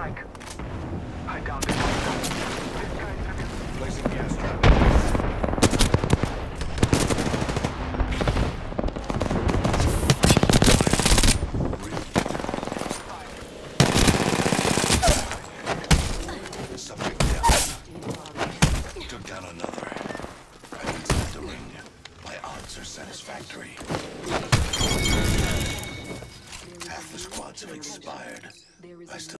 strike. I downed it. This guy's Placing gas trap. Subject down. Took down another. I need to the ring. My odds are satisfactory. Half the squads have expired. I still